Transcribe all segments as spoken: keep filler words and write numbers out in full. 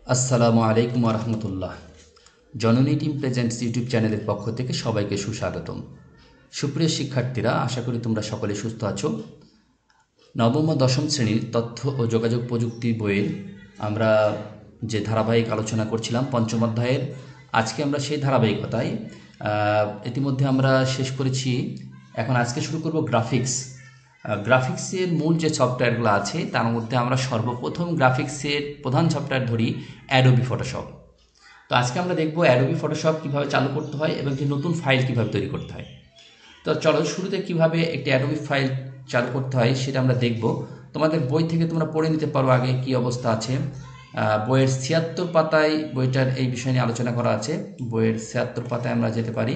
আসসালামু আলাইকুম ওয়া রাহমাতুল্লাহ। জননী টিম প্রেজেন্টস ইউটিউব চ্যানেলের পক্ষ থেকে সবাইকে সুস্বাগতম। সুপ্রিয় শিক্ষার্থীরা, আশা করি তোমরা সকলে সুস্থ আছো। নবম ও দশম শ্রেণীর তথ্য ও যোগাযোগ প্রযুক্তি বইয়ের আমরা যে ধারাবাহিক আলোচনা করছিলাম পঞ্চম অধ্যায়ের, আজকে আমরা সেই ধারাবাহিকতায় ইতিমধ্যে আমরা শেষ করেছি। এখন আজকে শুরু করব গ্রাফিক্স। গ্রাফিক্সের মূল যে সফটওয়্যারগুলো আছে তার মধ্যে আমরা সর্বপ্রথম গ্রাফিক্সের প্রধান সফটওয়্যার ধরি অ্যাডোবি ফটোশপ। তো আজকে আমরা দেখব অ্যাডোবি ফটোশপ কীভাবে চালু করতে হয় এবং একটি নতুন ফাইল কীভাবে তৈরি করতে হয়। তো চলো শুরুতে কীভাবে একটি অ্যাডোবি ফাইল চালু করতে হয় সেটা আমরা দেখব। তোমাদের বই থেকে তোমরা পড়ে নিতে পারো আগে কী অবস্থা আছে। বইয়ের ছিয়াত্তর পাতায় বইটার এই বিষয় নিয়ে আলোচনা করা আছে। বইয়ের ছিয়াত্তর পাতায় আমরা যেতে পারি।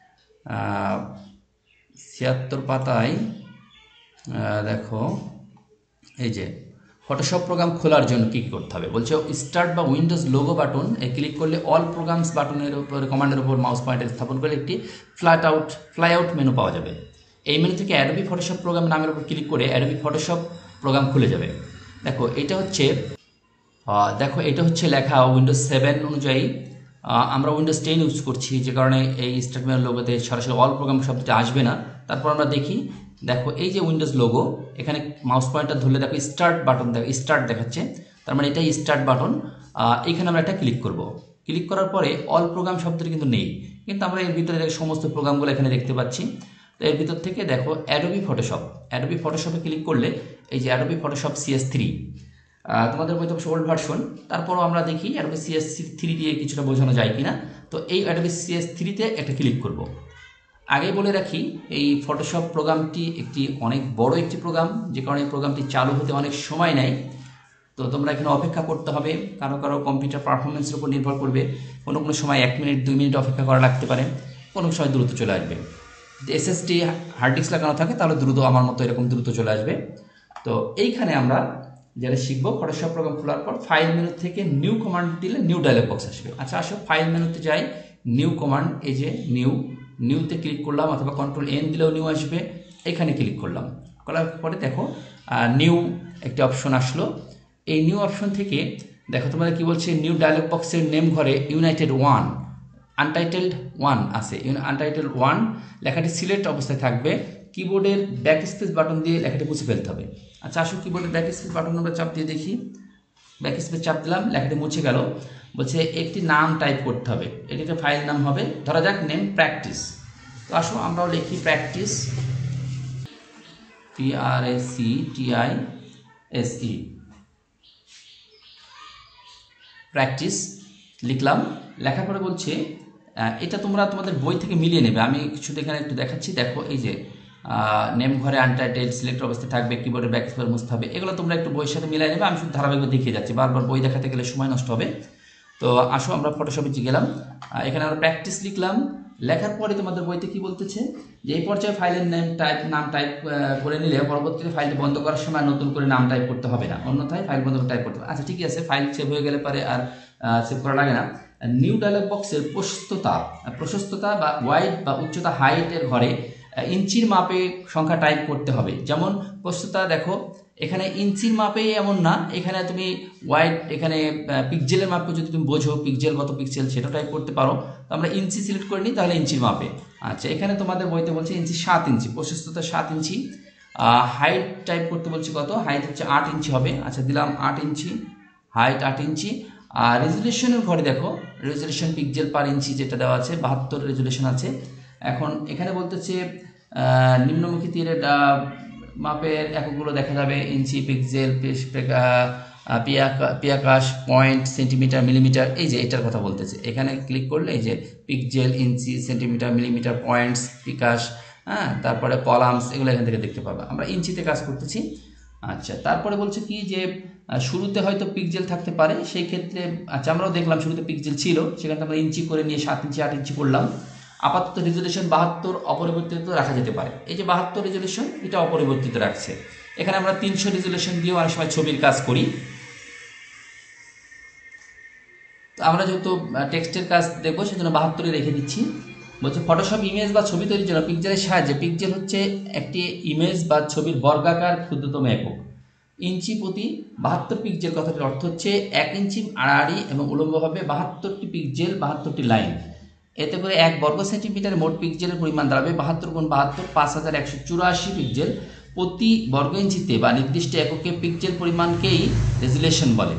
ছিয়াত্তর পাতায় দেখো, এই যে ফটোশপ প্রোগ্রাম খোলার জন্য কী কী করতে হবে বলছে। স্টার্ট বা উইন্ডোজ লোগো বাটন এ ক্লিক করলে অল প্রোগ্রামস বাটনের উপর কমান্ডের উপর মাউস পয়েন্টার স্থাপন করলে একটি flat out fly out menu পাওয়া যাবে। এই মেনু থেকে অ্যাডোবি ফটোশপ প্রোগ্রাম নামের উপর ক্লিক করে অ্যাডোবি ফটোশপ প্রোগ্রাম খুলে যাবে। দেখো এটা হচ্ছে দেখো এটা হচ্ছে লেখা উইন্ডোজ সেভেন অনুযায়ী। আমরা উইন্ডোজ টেন ইউজ করছি, যে কারণে এই স্টার্ট মেনু লোগোতে সরাসরি অল প্রোগ্রাম শব্দটি আসবে না। তারপর আমরা দেখি, দেখো এই যে উইন্ডোজ লোগো, এখানে মাউস পয়েন্টার ধরলে দেখো স্টার্ট বাটন, দেখো স্টার্ট দেখাচ্ছে, তার মানে এটাই স্টার্ট বাটন। এখানে আমরা একটা ক্লিক করব। ক্লিক করার পরে অল প্রোগ্রাম শব্দটি কিন্তু নেই, কিন্তু আমরা এর ভিতরে সমস্ত প্রোগ্রামগুলো এখানে দেখতে পাচ্ছি। তো এর ভিতর থেকে দেখো অ্যাডোবি ফটোশপ, অ্যাডোবি ফটোশপে ক্লিক করলে এই যে অ্যাডোবি ফটোশপ সিএস থ্রি, তোমাদের বইতে অবশ্য ওল্ড ভার্সন, তারপরও আমরা দেখি অ্যাডোবি সিএস থ্রি দিয়ে কিছুটা বোঝানো যায় কিনা। তো এই অ্যাডোবি সিএস থ্রিতে একটা ক্লিক করব। আগে বলে রাখি, এই ফটোশপ প্রোগ্রামটি একটি অনেক বড় একটি প্রোগ্রাম, যে কারণে এই প্রোগ্রামটি চালু হতে অনেক সময় নেয়। তো তোমরা এখানে অপেক্ষা করতে হবে, কারো কারো কম্পিউটার পারফরমেন্সের উপর নির্ভর করবে। কোনো কোনো সময় এক মিনিট দুই মিনিট অপেক্ষা করা লাগতে পারে, কোনো সময় দ্রুত চলে আসবে। এসএসডি হার্ড ডিস্ক লাগানো থাকে তাহলে দ্রুত, আমার মতো এরকম দ্রুত চলে আসবে। তো এইখানে আমরা যেটা শিখবো, ফটোশপ প্রোগ্রাম খোলার পর ফাইল মেনু থেকে নিউ কমান্ড দিলে নিউ ডায়লগ বক্স আসবে। আচ্ছা আসো ফাইল মেনুতে যাই, নিউ কমান্ড, এই যে নিউ, নিউতে ক্লিক করলাম, অথবা কন্ট্রোল এন দিলেও নিউ আসবে। এখানে ক্লিক করলাম, করার পরে দেখো নিউ একটি অপশন আসলো। এই নিউ অপশন থেকে দেখো তোমাদের কি বলছে, নিউ ডায়লগ বক্সের নেম ঘরে ইউনাইটেড ওয়ান, আনটাইটেলড ওয়ান আছে। আনটাইটেলড ওয়ান লেখাটি সিলেক্ট অবস্থায় থাকবে। কিবোর্ডের ব্যাক স্পেস বাটন দিয়ে লেখাটি মুছে ফেলতে হবে। আচ্ছা আসো কিবোর্ডের ব্যাক স্পেস বাটন আমরা চাপ দিয়ে দেখি। ব্যাক স্পেস চাপ দিলাম, লেখাটি মুছে গেল। বলছে একটি নাম টাইপ করতে হবে, এটি একটা ফাইল নাম হবে, ধরা যাক নেম প্র্যাকটিস। তো আসো আমরাও লিখি practise, P R A C T I S E, practise লিখলাম। লেখার পরে বলছে এটা তোমরা তোমাদের বই থেকে মিলিয়ে নেবে। আমি শুধু এখানে একটু দেখাচ্ছি। দেখো এই যে নেম ঘরে আনটাইটেল সিলেক্ট অবস্থায় থাকবে, কিবোর্ডের ব্যাক স্পেস মুছতে হবে, এগুলো তোমরা একটু বইয়ের সাথে মিলিয়ে নেবে। আমি শুধু ধারাবাহিকভাবে দেখিয়ে যাচ্ছি, বারবার বই দেখাতে গেলে সময় নষ্ট হবে। তো আসো আমরা ফটোশপে গেলাম, এখানে আমরা প্র্যাকটিস লিখলাম। লেখার পরে তোমাদের বইতে কি বলতেছে, যে এই পর্যায়ে ফাইলের নেম টাইপ নাম টাইপ করে নিলে পরবর্তীতে ফাইলটি বন্ধ করার সময় নতুন করে নাম টাইপ করতে হবে না, অন্যথায় ফাইল বন্ধ করে টাইপ করতে হবে। আচ্ছা ঠিক আছে, ফাইল সেভ হয়ে গেলে পরে আর সেভ করা লাগে না। নিউ ডায়লগ বক্সের প্রশস্ততা প্রশস্ততা বা ওয়াইড বা উচ্চতা হাইটের ঘরে ইঞ্চির মাপে সংখ্যা টাইপ করতে হবে। যেমন প্রশস্ততা দেখো এখানে ইঞ্চির মাপে এমন না, এখানে তুমি ওয়াইড, এখানে পিক্সেলের মাপে যদি তুমি বোঝো পিক্সেল কত পিক্সেল সেটা টাইপ করতে পারো। তো আমরা ইঞ্চি সিলেক্ট করে নিই, তাহলে ইঞ্চির মাপে। আচ্ছা এখানে তোমাদের বইতে বলছে ইঞ্চি সাত ইঞ্চি, প্রশস্ততা সাত ইঞ্চি। হাইট টাইপ করতে বলছি কত, হাইট হচ্ছে আট ইঞ্চি হবে। আচ্ছা দিলাম আট ইঞ্চি, হাইট আট ইঞ্চি। আর রেজুলেশনের ঘরে দেখো রেজুলেশন পিক্সেল পার ইঞ্চি যেটা দেওয়া আছে, বাহাত্তর রেজুলেশন আছে। এখন এখানে বলতেছে নিম্নমুখী তীরের মাপের এককগুলো দেখা যাবে, inch, pixel, picas, point, centimetre, millimetre, এই যে এটার কথা বলতেছে। এখানে ক্লিক করলে এই যে pixel, inch, centimetre, millimetre, points, picas, হ্যাঁ, তারপরে কলামস, এগুলো এখান থেকে দেখতে পাবে। আমরা ইঞ্চিতে কাজ করতেছি। আচ্ছা তারপরে বলছে কি যে শুরুতে হয়তো পিক্সেল থাকতে পারে, সেই ক্ষেত্রে আচ্ছা আমরাও দেখলাম শুরুতে পিক্সেল ছিল, সেখানে আমরা ইঞ্চি করে নিয়ে সাত ইঞ্চি আট ইঞ্চি করলাম। আপাতত রেজুলেশন বাহাত্তর অপরিবর্তিত রাখা যেতে পারে। এই যে বাহাত্তর রেজুলেশন, এটা অপরিবর্তিত রাখছে। এখানে আমরা তিনশো রেজুলেশন দিয়েও অনেক সময় ছবির কাজ করি। তো আমরা যেহেতু টেক্সটের কাজ দেখবো সেজন্য বাহাত্তরে রেখে দিচ্ছি। বলছে ফটোশপ ইমেজ বা ছবি তৈরির জন্য পিক্সেলের সাহায্যে, পিক্সেল হচ্ছে একটি ইমেজ বা ছবির বর্গাকার ক্ষুদ্রতম একক। ইঞ্চি প্রতি বাহাত্তর পিক্সেল কথাটির অর্থ হচ্ছে এক ইঞ্চি আড়াআড়ি এবং উলম্বভাবে বাহাত্তরটি পিক্সেল বাহাত্তরটি লাইন। এতে করে এক বর্গ সেন্টিমিটার মোট পিক্সেলের পরিমাণ দাঁড়াবে বাহাত্তর গুণ বাহাত্তর পাঁচ হাজার একশো চুরাশি পিক্সেল। প্রতি বর্গ ইঞ্চিতে বা নির্দিষ্ট এককে পিক্সেল পরিমাণকেই রেজুলেশন বলে।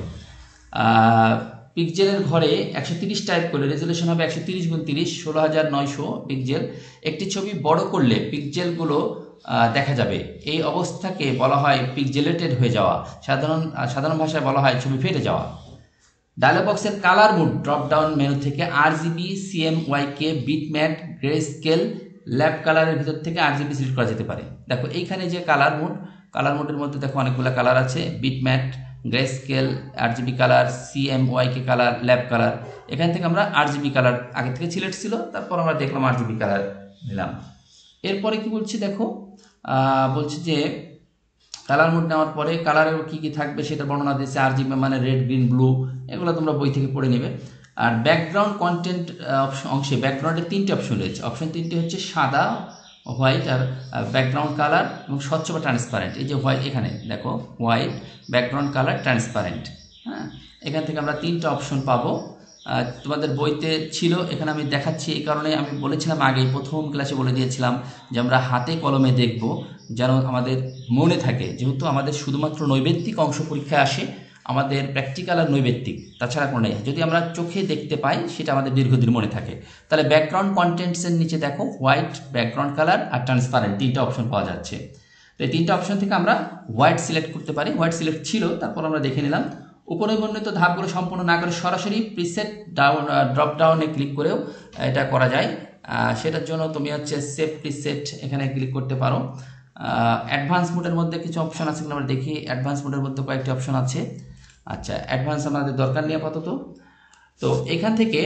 পিক্সেলের ঘরে একশো তিরিশ টাইপ করলে রেজুলেশন হবে একশো তিরিশ গুণ তিরিশ ষোলো হাজার নয়শো পিক্সেল। একটি ছবি বড় করলে পিক্সেলগুলো দেখা যাবে, এই অবস্থাকে বলা হয় পিক্সেলেটেড হয়ে যাওয়া। সাধারণ সাধারণ ভাষায় বলা হয় ছবি ফেটে যাওয়া। ডায়লগ বক্সের colour mode drop down menu থেকে RGB, CMYK, bitmap, grey scale, lab কালারের ভিতর থেকে আরজিবি সিলেক্ট করা যেতে পারে। দেখো এইখানে যে কালার মুড, কালার মুডের মধ্যে দেখো অনেকগুলো কালার আছে, bitmap, grey scale, RGB colour, CMYK colour, lab colour. এখান থেকে আমরা আরজিবি কালার আগে থেকে সিলেক্ট ছিল, তারপর আমরা দেখলাম আরজিবি কালার নিলাম। এরপরে কি বলছি দেখো, বলছি যে কালার মোড নেওয়ার পরে কালারের কি কি থাকবে সেটা বর্ণনা দিয়েছে। আরজিবি মানে রেড, গ্রিন, ব্লু, এগুলো তোমরা বই থেকে পড়ে নেবে। আর ব্যাকগ্রাউন্ড কন্টেন্ট অংশে ব্যাকগ্রাউন্ডের তিনটে অপশন রয়েছে। অপশন তিনটি হচ্ছে সাদা, হোয়াইট আর ব্যাকগ্রাউন্ড কালার এবং স্বচ্ছ বা ট্রান্সপারেন্ট। এই যে হোয়াইট, এখানে দেখো হোয়াইট, ব্যাকগ্রাউন্ড কালার, ট্রান্সপারেন্ট। হ্যাঁ, এখান থেকে আমরা তিনটা অপশন পাবো। তোমাদের বইতে ছিল, এখানে আমি দেখাচ্ছি এই কারণে আমি বলেছিলাম আগে প্রথম ক্লাসে বলে দিয়েছিলাম যে আমরা হাতে কলমে দেখব যেন আমাদের মনে থাকে, যেহেতু আমাদের শুধুমাত্র নৈবেত্তিক অংশ পরীক্ষায় আসে, আমাদের প্র্যাকটিক্যাল আর নৈবেত্তিক, তাছাড়া কোনো নেই। যদি আমরা চোখে দেখতে পাই সেটা আমাদের দীর্ঘদিন মনে থাকে। তাহলে ব্যাকগ্রাউন্ড কন্টেন্টসের নিচে দেখো হোয়াইট, ব্যাকগ্রাউন্ড কালার আর ট্রান্সপারেন্ট তিনটা অপশন পাওয়া যাচ্ছে। তো এই তিনটা অপশন থেকে আমরা হোয়াইট সিলেক্ট করতে পারি। হোয়াইট সিলেক্ট ছিল, তারপর আমরা দেখে নিলাম। উপরে বর্ণিত ধাপগুলো সম্পূর্ণ না করে সরাসরি প্রিসেট ডাউন ড্রপ ডাউনে ক্লিক করেও এটা করা যায়। সেটার জন্য তুমি হচ্ছে সেভ প্রিসেট এখানে ক্লিক করতে পারো। অ্যাডভান্স মোডের মধ্যে কিছু অপশন আছে, আমরা দেখি। অ্যাডভান্স মোডের মধ্যে কয়েকটি অপশন আছে। আচ্ছা, অ্যাডভান্স আমাদের দরকার নেই আপাতত। তো এখান থেকে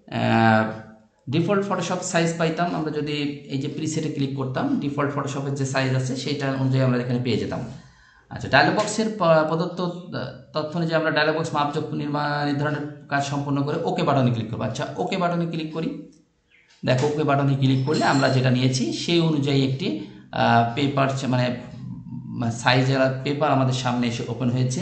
ডিফল্ট ফটোশপ সাইজ পাইতাম আমরা যদি এই যে প্রিসেটে ক্লিক করতাম, ডিফল্ট ফটোশপের যে সাইজ আছে সেইটা অনুযায়ী আমরা এখানে পেয়ে যেতাম। আচ্ছা, ডায়লগ বক্সের প্রদত্ত তথ্য অনুযায়ী আমরা ডায়লগ বক্স মাপযোগ নির্ধারণের কাজ সম্পন্ন করে ওকে বাটনে ক্লিক করবো। আচ্ছা, ওকে বাটনে ক্লিক করি। দেখো ওকে বাটনে ক্লিক করলে আমরা যেটা নিয়েছি সেই অনুযায়ী একটি পেপার মানে সাইজের পেপার আমাদের সামনে এসে ওপেন হয়েছে।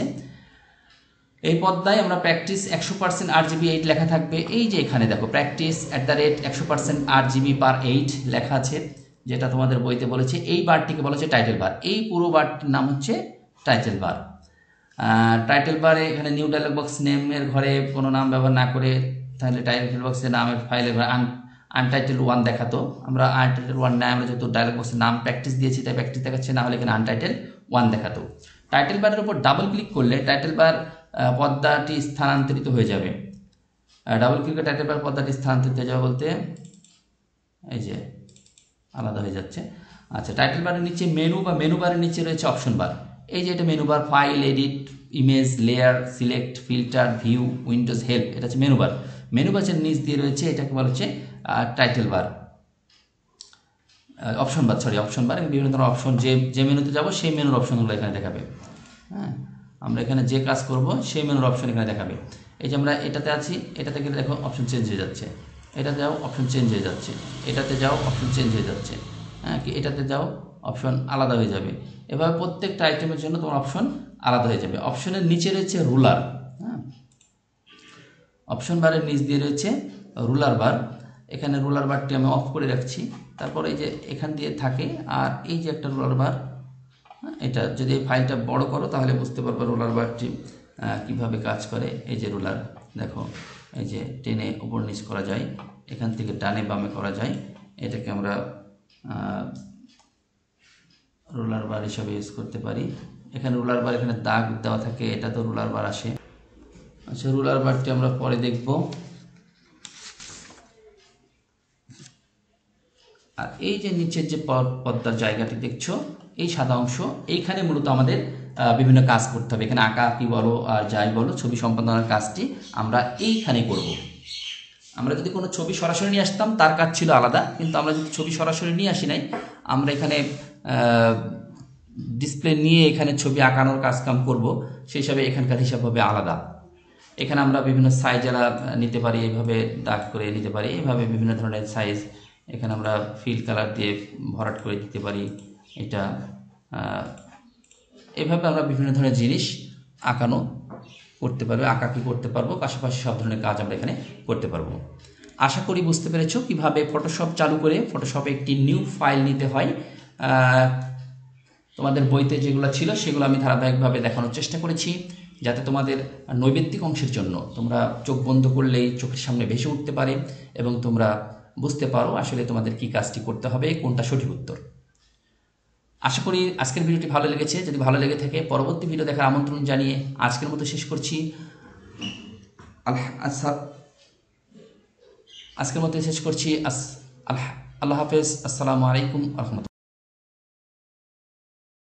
এই পর্দায় আমরা প্র্যাকটিস একশো পার্সেন্ট আর জিবি এইট লেখা থাকবে। এই যে এখানে দেখো প্র্যাকটিস অ্যাট দ্য রেট একশো percent R G B per eight লেখা আছে, যেটা তোমাদের বইতে বলেছে। এই বারটিকে বলা হচ্ছে টাইটেল বার। এই পুরো বারটির নাম হচ্ছে টাইটেল বার। টাইটেল বারে এখানে নিউ ডায়লগ বক্স নেমের ঘরে কোনো নাম ব্যবহার না করে তাহলে টাইটেল বক্সের নামের ফাইলের ঘরে আন আনটাইটেল ওয়ান দেখাতো। আমরা আনটাইটেল ওয়ান নাই, আমরা যেহেতু ডায়লগ বক্সের নাম প্র্যাকটিস দিয়েছি তাই প্র্যাকটিস দেখাচ্ছে, না হলে এখানে আনটাইটেল ওয়ান দেখাতো। টাইটেল বারের উপর ডাবল ক্লিক করলে টাইটেল বার পর্দাটি স্থানান্তরিত হয়ে যাবে। ডাবল ক্লিক করে টাইটেল বার পর্দাটি স্থানান্তরিত হয়ে যাবে বলতে এই যে আলাদা হয়ে যাচ্ছে। আচ্ছা, টাইটেল বারের নিচে মেনু বা মেনু বারের নিচে রয়েছে অপশন বার। এই যে এটা menu bar, file, edit, image, layer, select, filter, view, windows, help, এটা হচ্ছে মেনু বার। মেনু বারের নিচ দিয়ে রয়েছে এটাকে বলা হচ্ছে title bar, option bar, sorry option bar. বিভিন্ন ধরনের অপশন, যে যে মেনুতে যাবো সেই মেনুর অপশনগুলো এখানে দেখাবে। হ্যাঁ, আমরা এখানে যে কাজ করব সেই মেনুর অপশন এখানে দেখাবে। এই যে আমরা এটাতে আছি, এটাতে গেলে দেখো অপশন চেঞ্জ হয়ে যাচ্ছে, এটাতে যাও অপশন চেঞ্জ হয়ে যাচ্ছে, এটাতে যাও অপশন চেঞ্জ হয়ে যাচ্ছে। হ্যাঁ, কি এটাতে যাও অপশন আলাদা হয়ে যাবে। এভাবে প্রত্যেকটা আইটেমের জন্য তোমার অপশন আলাদা হয়ে যাবে। অপশনের নিচে রয়েছে রুলার। হ্যাঁ, অপশন বারের নিচ দিয়ে রয়েছে রুলার বার। এখানে রুলার বারটি আমি অফ করে রাখছি। তারপর এই যে এখান দিয়ে থাকে, আর এই যে একটা রুলার বার, এটা যদি এই ফাইলটা বড় করো তাহলে বুঝতে পারবে রুলার বারটি কিভাবে কাজ করে। এই যে রুলার দেখো, এই যে টেনে উপর নিচ করা যায়, এখান থেকে ডানে বামে করা যায়। এটাকে আমরা রুলার বার হিসাবে ইউজ করতে পারি। এখানে রুলার বার, এখানে দাগ দেওয়া থাকে, এটা তো রুলার বার আসে। আচ্ছা, রুলার বারটি আমরা পরে দেখব। আর এই যে নিচের যে পর্দার জায়গাটি দেখছো, এই সাদা অংশ, এইখানে মূলত আমাদের বিভিন্ন কাজ করতে হবে। এখানে আঁকা আঁকি বলো আর যাই বলো, ছবি সম্পাদনার কাজটি আমরা এইখানে করব। আমরা যদি কোনো ছবি সরাসরি নিয়ে আসতাম তার কাজ ছিল আলাদা, কিন্তু আমরা যদি ছবি সরাসরি নিয়ে আসি নাই, আমরা এখানে ডিসপ্লে নিয়ে এখানে ছবি আঁকানোর কাজ কাম করবো, সেই হিসাবে এখানকার হিসাব হবে আলাদা। এখানে আমরা বিভিন্ন সাইজ যারা নিতে পারি, এইভাবে দাগ করে নিতে পারি, এইভাবে বিভিন্ন ধরনের সাইজ এখানে আমরা ফিল কালার দিয়ে ভরাট করে দিতে পারি। এটা এভাবে আমরা বিভিন্ন ধরনের জিনিস আঁকানো করতে পারবো, আঁকাকি করতে পারবো, পাশাপাশি সব ধরনের কাজ আমরা এখানে করতে পারবো। আশা করি বুঝতে পেরেছো কিভাবে ফটোশপ চালু করে ফটোশপে একটি নিউ ফাইল নিতে হয়। তোমাদের বইতে যেগুলো ছিল সেগুলো আমি ধারাবাহিকভাবে দেখানোর চেষ্টা করেছি, যাতে তোমাদের নৈবেত্তিক অংশের জন্য তোমরা চোখ বন্ধ করলেই চোখের সামনে ভেসে উঠতে পারে এবং তোমরা বুঝতে পারো আসলে তোমাদের কি কাজটি করতে হবে, কোনটা সঠিক উত্তর। আশা করি আজকের ভিডিওটি ভালো লেগেছে। যদি ভালো লেগে থাকে পরবর্তী ভিডিও দেখার আমন্ত্রণ জানিয়ে আজকের মতো শেষ করছি। আজকের মতো শেষ করছি। আল্লাহ হাফেজ। আসসালামু আলাইকুম রহমতুল্লাহ।